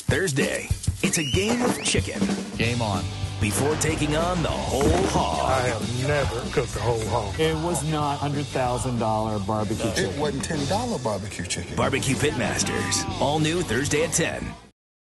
Thursday, it's a game of chicken. Game on. Before taking on the whole hog. I have never cooked a whole hog. It was not $100,000 barbecue chicken. It wasn't $10 barbecue chicken. BBQ Pitmasters. All new Thursday at 10.